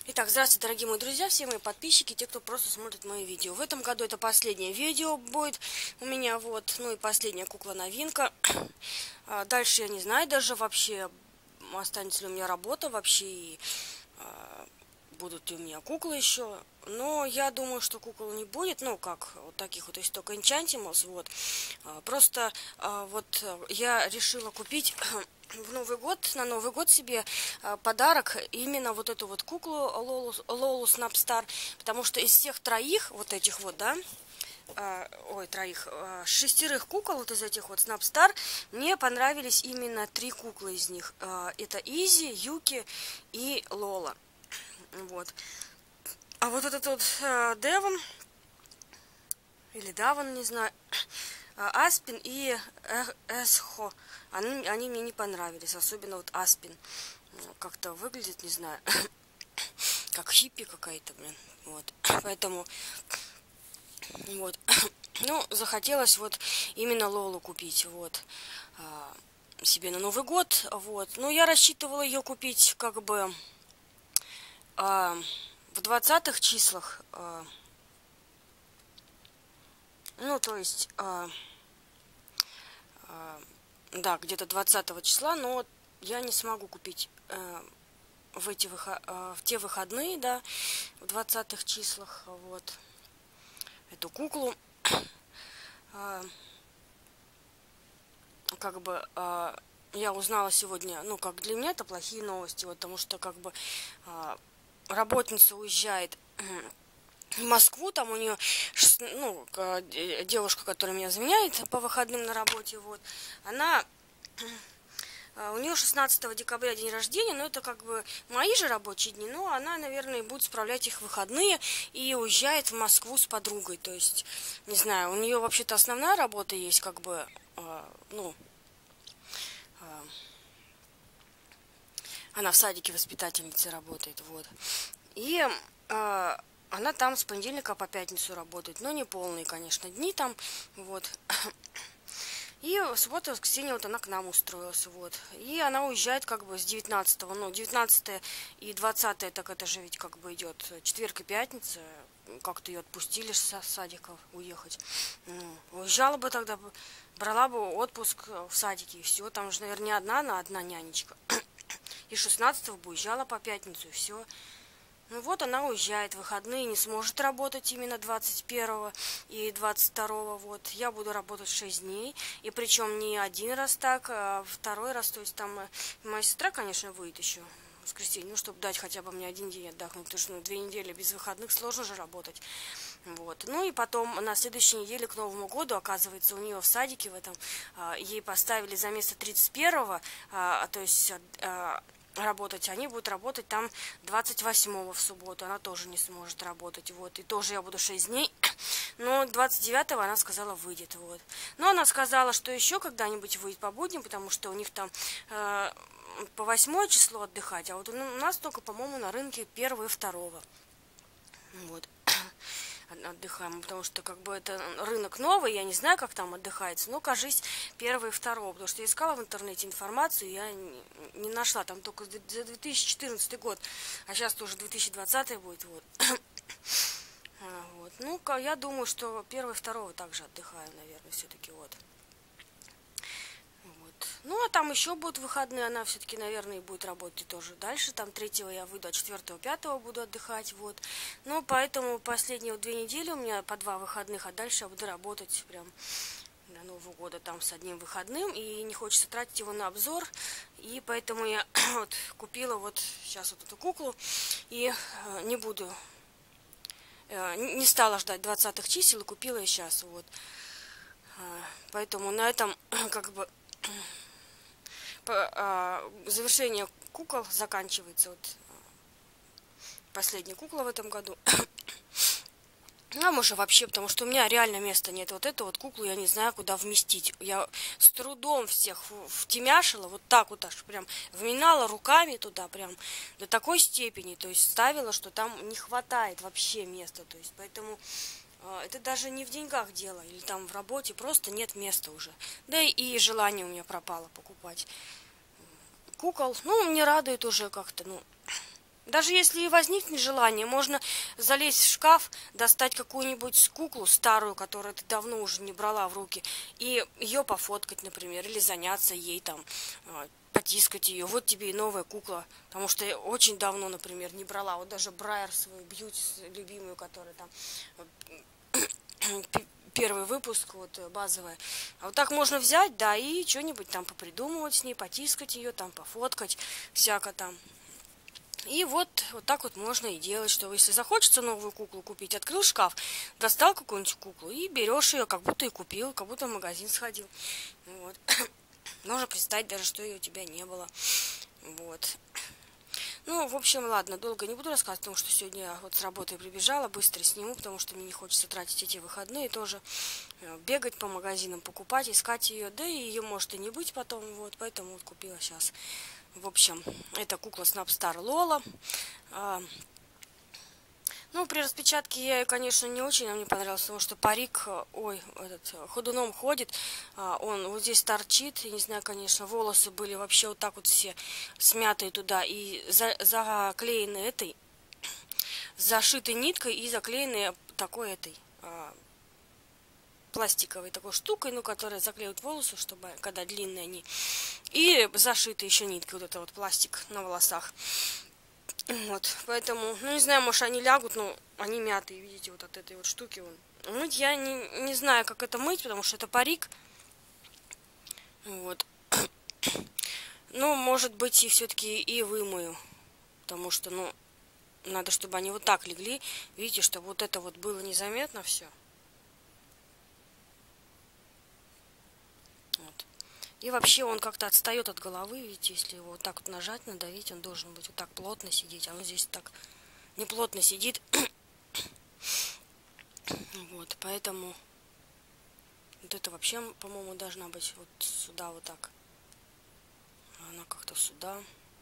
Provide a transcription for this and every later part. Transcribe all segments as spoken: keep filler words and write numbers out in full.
Итак, здравствуйте, дорогие мои друзья, все мои подписчики, те, кто просто смотрит мои видео. В этом году это последнее видео будет у меня, вот, ну и последняя кукла-новинка. А дальше я не знаю даже вообще, останется ли у меня работа вообще, и а, будут ли у меня куклы еще. Но я думаю, что кукол не будет, ну, как вот таких вот, если только Enchantimals, вот. А, просто а, вот я решила купить в Новый год, на Новый год себе э, подарок именно вот эту вот куклу Лолу, Лолу Снапстар, потому что из всех троих вот этих вот, да, э, ой, троих, э, шестерых кукол вот из этих вот Снапстар, мне понравились именно три куклы из них. Э, это Изи, Юки и Лола. Вот. А вот этот вот э, Девон, или Даван, не знаю, Аспин и Эсхо, они, они мне не понравились, особенно вот Аспин. Как-то выглядит, не знаю, как хиппи какая-то, блин. Вот, поэтому, вот, ну, захотелось вот именно Лолу купить, вот, себе на Новый год, вот. Но я рассчитывала ее купить, как бы, в двадцатых числах, ну, то есть... Да, где-то двадцатого числа, но я не смогу купить э, в, эти выход... э, в те выходные, да, в двадцатых числах, вот, эту куклу. Э, как бы э, я узнала сегодня, ну, как для меня это плохие новости, вот, потому что, как бы, э, работница уезжает в Москву, там у нее, ну, девушка, которая меня заменяет по выходным на работе, вот, она, у нее шестнадцатого декабря день рождения, но это как бы мои же рабочие дни, но она, наверное, будет справлять их в выходные и уезжает в Москву с подругой, то есть, не знаю, у нее вообще-то основная работа есть, как бы, ну, она в садике воспитательницей работает, вот, и... Она там с понедельника по пятницу работает, но не полные, конечно, дни там, вот. И в субботу, воскресенье вот она к нам устроилась, вот. И она уезжает как бы с девятнадцатого, ну, девятнадцатое и двадцатое, так это же ведь как бы идет четверг и пятница, как-то ее отпустили с садика уехать. Ну, уезжала бы тогда, брала бы отпуск в садике, и все, там же, наверное, не одна, она одна нянечка. И шестнадцатого бы уезжала по пятницу, и все. Ну вот она уезжает в выходные, не сможет работать именно двадцать первого и двадцать второго. Вот. Я буду работать шесть дней. И причем не один раз так, а второй раз. То есть там моя сестра, конечно, выйдет еще в воскресенье, ну, чтобы дать хотя бы мне один день отдохнуть. Потому что ну, две недели без выходных сложно же работать. Вот. Ну и потом на следующей неделе к Новому году, оказывается, у нее в садике в этом, ей поставили за место тридцать первого, то есть... работать, они будут работать там двадцать восьмого в субботу, она тоже не сможет работать, вот, и тоже я буду шесть дней, но двадцать девятого она сказала выйдет, вот, но она сказала, что еще когда-нибудь выйдет по будням, потому что у них там э, по восьмое число отдыхать, а вот у нас только, по-моему, на рынке первого и второго, вот, отдыхаем, потому что как бы это рынок новый, я не знаю, как там отдыхается, но, кажись, первый и второй, потому что я искала в интернете информацию, я не, не нашла, там только за две тысячи четырнадцатый год, а сейчас тоже две тысячи двадцатый будет, вот. Вот. Ну, я думаю, что первый и второго также отдыхаю, наверное, все-таки, вот. Ну, а там еще будут выходные, она все-таки, наверное, будет работать тоже дальше. Там третьего я выйду, а четвертого, пятого буду отдыхать, вот. Ну, поэтому последние вот две недели у меня по два выходных, а дальше я буду работать прям до Нового года там с одним выходным. И не хочется тратить его на обзор. И поэтому я вот купила вот сейчас вот эту куклу. И э, не буду, э, не стала ждать двадцатых чисел и купила ее сейчас, вот. Э, поэтому на этом как бы... завершение кукол заканчивается. Вот последняя кукла в этом году. А может вообще, потому что у меня реально места нет. Вот эту вот куклу я не знаю, куда вместить. Я с трудом всех втемяшила, вот так вот аж прям вминала руками туда, прям до такой степени. То есть ставила, что там не хватает вообще места. То есть поэтому это даже не в деньгах дело, или там в работе, просто нет места уже. Да и желание у меня пропало покупать кукол. Ну, мне радует уже как-то, ну, Даже если и возникнет желание, можно залезть в шкаф, достать какую-нибудь куклу старую, которую ты давно уже не брала в руки, и ее пофоткать, например, или заняться ей там, потискать ее. Вот тебе и новая кукла. Потому что я очень давно, например, не брала. Вот даже Брайер свою бьюти любимую, которая там первый выпуск, вот базовая. А вот так можно взять, да, и что-нибудь там попридумывать с ней, потискать ее, там пофоткать, всяко там. И вот, вот так вот можно и делать, что если захочется новую куклу купить, открыл шкаф, достал какую-нибудь куклу и берешь ее, как будто и купил, как будто в магазин сходил. Вот. Можно представить даже, что ее у тебя не было. Вот. Ну, в общем, ладно, долго не буду рассказывать, потому что сегодня я вот с работы прибежала, быстро сниму, потому что мне не хочется тратить эти выходные тоже, бегать по магазинам, покупать, искать ее, да и ее может и не быть потом, вот, поэтому вот купила сейчас. В общем, это кукла Snapstar Lola. А, ну, при распечатке я ее, конечно, не очень, она мне понравилась, потому что парик, ой, этот, ходуном ходит, а, он вот здесь торчит, я не знаю, конечно, волосы были вообще вот так вот все смятые туда и за, заклеены этой, зашитой ниткой и заклеены такой этой... А, пластиковой такой штукой, ну, которая заклеивает волосы, чтобы, когда длинные они, и зашиты еще ниткой, вот это вот пластик на волосах. Вот, поэтому, ну, не знаю, может, они лягут, но они мятые, видите, вот от этой вот штуки. Вон. Мыть я не, не знаю, как это мыть, потому что это парик. Вот. Ну, может быть, и все-таки и вымою, потому что, ну, надо, чтобы они вот так легли, видите, чтобы вот это вот было незаметно все. Вот. И вообще он как-то отстает от головы, видите, если его вот так вот нажать, надавить, он должен быть вот так плотно сидеть, а он здесь так не плотно сидит. Вот, поэтому вот это вообще, по-моему, должна быть вот сюда вот так. Она как-то сюда.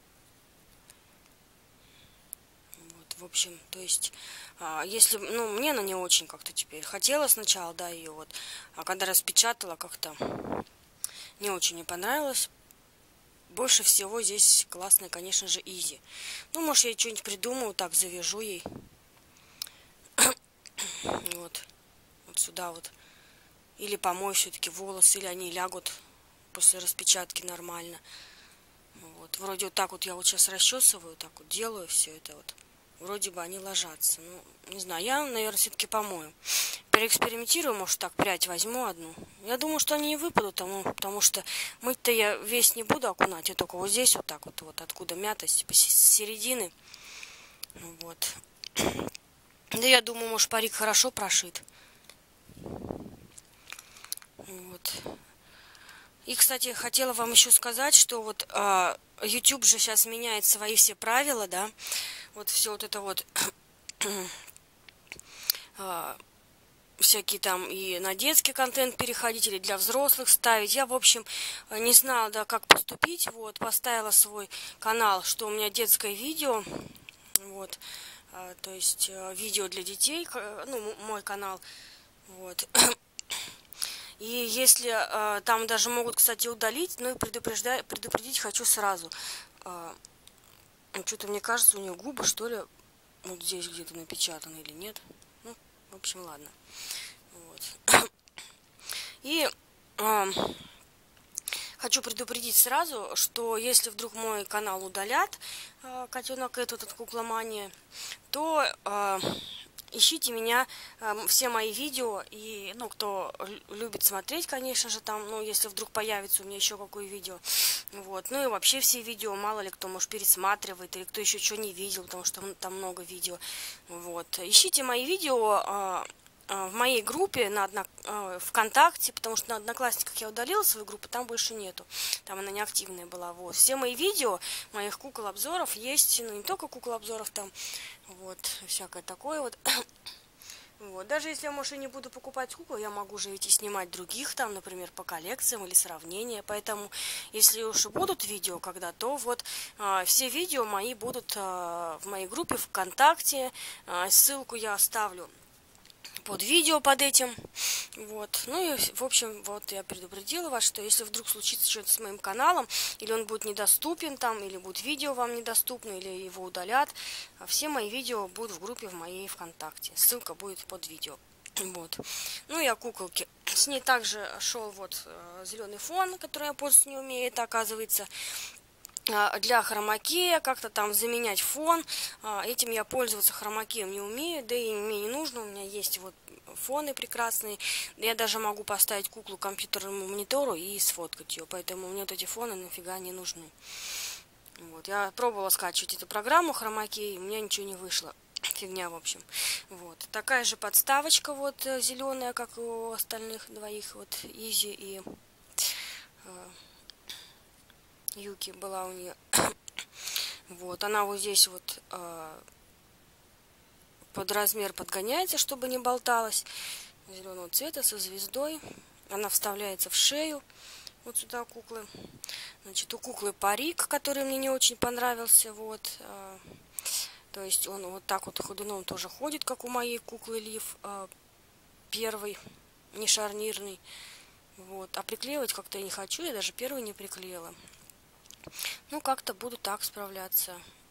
Вот, в общем, то есть, а, если, ну, мне она не очень как-то теперь. Хотела сначала, да, ее вот, а когда распечатала, как-то не очень мне понравилось. Больше всего здесь классная, конечно же, Изи. Ну, может, я что-нибудь придумаю, так завяжу ей. Вот. Вот сюда вот. Или помою все-таки волосы, или они лягут после распечатки нормально. Вот. Вроде вот так вот я вот сейчас расчесываю, так вот делаю все это вот. Вроде бы они ложатся. Ну, не знаю, я, наверное, все-таки помою. Переэкспериментирую, может, так прядь возьму одну. Я думаю, что они не выпадут, потому, потому что мыть-то я весь не буду окунать. Я только вот здесь вот так вот, вот откуда мятость, типа с середины. Вот. Да я думаю, может, парик хорошо прошит. Вот. И, кстати, хотела вам еще сказать, что вот а, YouTube же сейчас меняет свои все правила, да. Вот все вот это вот... а, всякие там и на детский контент переходить, или для взрослых ставить. Я, в общем, не знала, да, как поступить. Вот, поставила свой канал, что у меня детское видео. Вот, а, то есть видео для детей, ну, мой канал. Вот. И если а, там даже могут, кстати, удалить, ну и предупреждать, предупредить хочу сразу. А, что-то, мне кажется, у нее губы, что ли, вот здесь где-то напечатаны или нет. Ну, в общем, ладно. Вот. И э, хочу предупредить сразу, что если вдруг мой канал удалят, э, котенок этот от Кукломании, то э, ищите меня, э, все мои видео, и, ну, кто любит смотреть, конечно же, там, ну, если вдруг появится у меня еще какое видео, вот, ну, и вообще все видео, мало ли кто, может, пересматривает, или кто еще что не видел, потому что там много видео, вот, ищите мои видео, э, в моей группе на одно... ВКонтакте, потому что на Одноклассниках я удалила свою группу, там больше нету. Там она неактивная была. Вот. Все мои видео, моих кукол-обзоров есть, ну не только кукол-обзоров, там вот, всякое такое вот. Вот. Даже если я, может, и не буду покупать кукол, я могу же ведь и снимать других, там, например, по коллекциям или сравнения. Поэтому, если уж будут видео когда, то вот а, все видео мои будут а, в моей группе ВКонтакте. А, ссылку я оставлю под видео под этим. Вот. Ну и, в общем, вот я предупредила вас, что если вдруг случится что-то с моим каналом, или он будет недоступен там, или будет видео вам недоступно, или его удалят, все мои видео будут в группе в моей ВКонтакте. Ссылка будет под видео. Вот. Ну и о куколке. С ней также шел вот э, зеленый фон, который я пользоваться не умею, это оказывается для хромакея, как-то там заменять фон. Этим я пользоваться хромакеем не умею, да и мне не нужно. У меня есть вот фоны прекрасные. Я даже могу поставить куклу к компьютерному монитору и сфоткать ее. Поэтому мне вот эти фоны нафига не нужны. Вот. Я пробовала скачивать эту программу хромакей, и у меня ничего не вышло. Фигня, в общем. Вот. Такая же подставочка вот зеленая, как у остальных двоих. Вот Изи и Юки была у нее. Вот, она вот здесь вот э, под размер подгоняется, чтобы не болталась. Зеленого цвета со звездой. Она вставляется в шею. Вот сюда куклы. Значит, у куклы парик, который мне не очень понравился. Вот. Э, то есть он вот так вот ходуном тоже ходит, как у моей куклы Лив. Э, первый, не шарнирный. Вот. А приклеивать как-то я не хочу. Я даже первый не приклеила. Ну, как-то буду так справляться.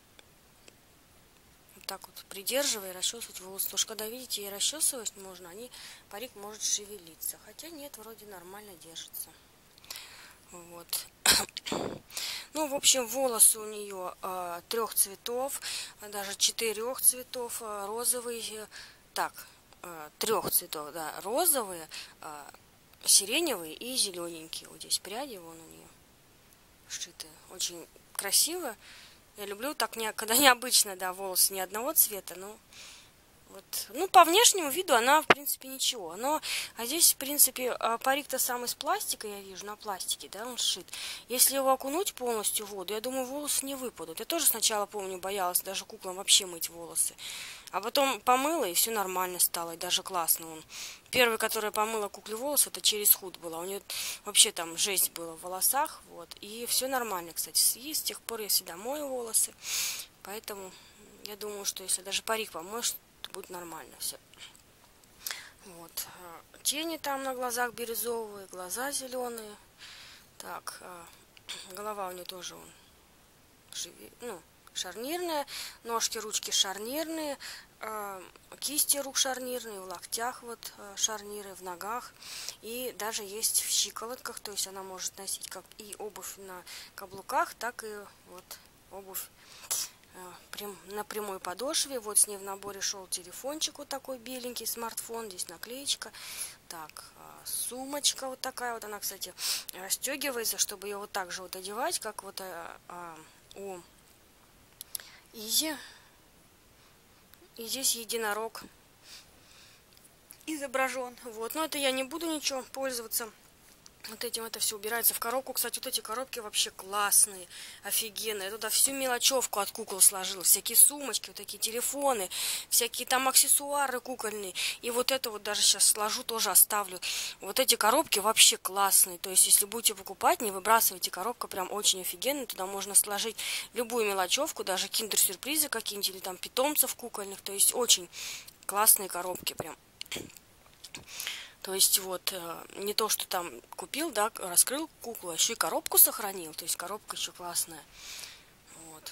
Вот так вот, придерживая, расчесывать волосы. Потому что, когда, видите, и расчесывать можно, они, парик может шевелиться. Хотя нет, вроде нормально держится. Вот. Ну, в общем, волосы у нее э, трех цветов, даже четырех цветов. Э, розовый, э, так, э, трех цветов, да, розовые, э, сиреневые и зелененькие. Вот здесь пряди вон у нее сшитые. Очень красиво. Я люблю так, не, когда необычно, да, волосы не одного цвета, но вот, ну, по внешнему виду она, в принципе, ничего. Но, а здесь, в принципе, парик-то сам из пластика, я вижу, на пластике, да, он сшит. Если его окунуть полностью в воду, я думаю, волосы не выпадут. Я тоже сначала, помню, боялась даже куклам вообще мыть волосы. А потом помыла, и все нормально стало, и даже классно он. Первый, который помыла кукле волосы, это через худ была. У нее вообще там жесть была в волосах, вот. И все нормально, кстати. И с тех пор я всегда мою волосы. Поэтому я думаю, что если даже парик помоешь, то будет нормально все. Вот. Тени там на глазах бирюзовые, глаза зеленые. Так, голова у нее тоже он, ну, шарнирная, ножки, ручки шарнирные, э, кисти рук шарнирные, в локтях вот э, шарниры, в ногах. И даже есть в щиколотках, то есть она может носить как и обувь на каблуках, так и вот обувь э, прям, на прямой подошве. Вот с ней в наборе шел телефончик вот такой беленький, смартфон, здесь наклеечка. Так, э, сумочка вот такая вот, она, кстати, расстегивается, чтобы ее вот так же вот одевать, как вот э, э, у Изи. И здесь единорог изображен. Вот. Но это я не буду ничего пользоваться. Вот этим это все убирается в коробку. Кстати, вот эти коробки вообще классные, офигенные. Я туда всю мелочевку от кукол сложила. Всякие сумочки, вот такие телефоны, всякие там аксессуары кукольные. И вот это вот даже сейчас сложу, тоже оставлю. Вот эти коробки вообще классные. То есть, если будете покупать, не выбрасывайте. Коробка прям очень офигенная. Туда можно сложить любую мелочевку, даже киндер-сюрпризы какие-нибудь, или там питомцев кукольных. То есть, очень классные коробки прям. То есть вот не то, что там купил, да, раскрыл куклу, а еще и коробку сохранил. То есть коробка еще классная. Вот.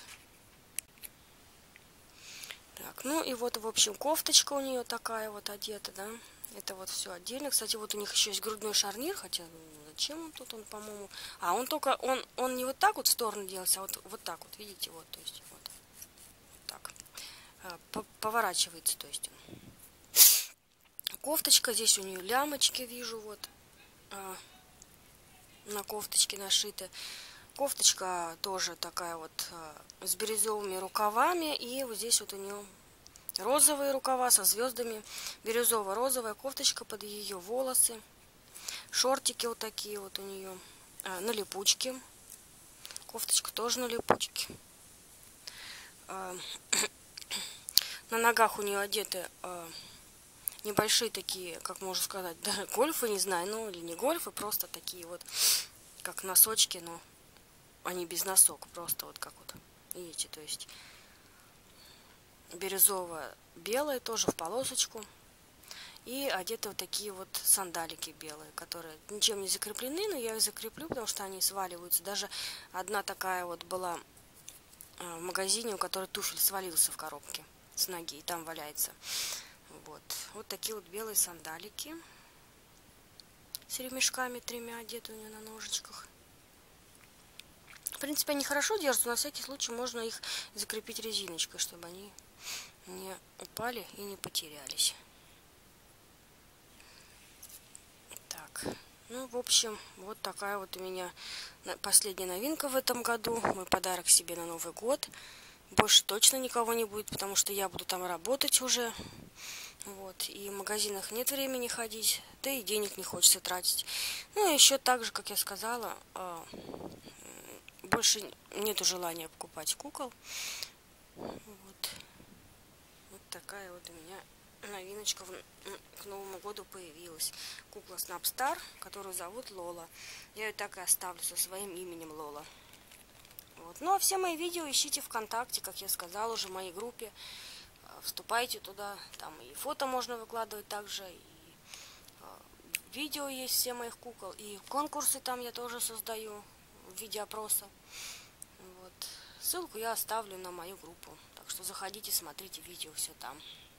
Так, ну и вот, в общем, кофточка у нее такая вот одета, да. Это вот все отдельно. Кстати, вот у них еще есть грудной шарнир, хотя зачем он тут, он, по-моему... А, он только, он, он не вот так вот в сторону делается, а вот, вот так вот, видите, вот, то есть вот, вот так. Поворачивается, то есть он. Кофточка, здесь у нее лямочки, вижу, вот, а, на кофточке нашиты. Кофточка тоже такая вот а, с бирюзовыми рукавами, и вот здесь вот у нее розовые рукава со звездами, бирюзово-розовая кофточка под ее волосы, шортики вот такие вот у нее, а, на липучке, кофточка тоже на липучке. А, на ногах у нее одеты... А, небольшие такие, как можно сказать, да, гольфы, не знаю, ну или не гольфы, просто такие вот, как носочки, но они без носок, просто вот как вот, видите, то есть бирюзово-белое, тоже в полосочку. и одеты вот такие вот сандалики белые, которые ничем не закреплены, но я их закреплю, потому что они сваливаются. Даже одна такая вот была в магазине, у которой туфель свалился в коробке с ноги, и там валяется. Вот, вот такие вот белые сандалики с ремешками тремя одеты у нее на ножичках. В принципе, они хорошо держатся, на всякий случай можно их закрепить резиночкой, чтобы они не упали и не потерялись. Так, ну, в общем, вот такая вот у меня последняя новинка в этом году. Мой подарок себе на Новый год. Больше точно никого не будет, потому что я буду там работать уже. Вот, и в магазинах нет времени ходить, да и денег не хочется тратить. Ну, и еще так же, как я сказала, больше нету желания покупать кукол. Вот, вот такая вот у меня новиночка к Новому году появилась. Кукла Снапстар, которую зовут Лола. Я ее так и оставлю со своим именем Лола. Вот. Ну, а все мои видео ищите ВКонтакте, как я сказала уже, в моей группе. Вступайте туда, там и фото можно выкладывать также, и э, видео есть все моих кукол, и конкурсы там я тоже создаю в виде опроса. Вот. Ссылку я оставлю на мою группу, так что заходите, смотрите видео, все там.